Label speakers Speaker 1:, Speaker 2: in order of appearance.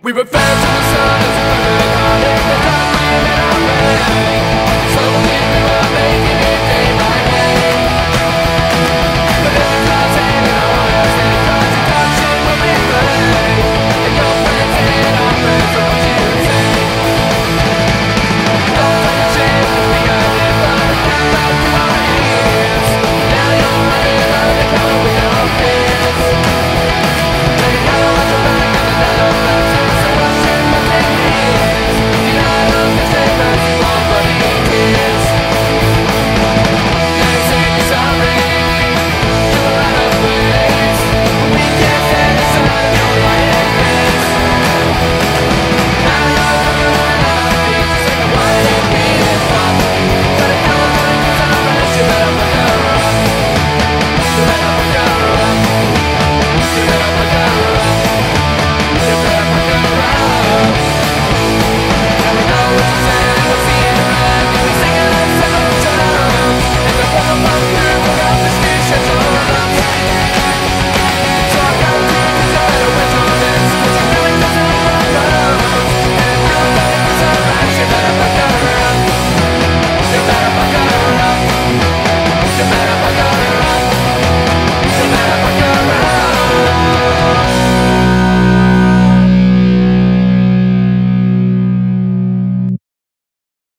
Speaker 1: We were fed to the sun as a perfect heart in the dark, we met our way.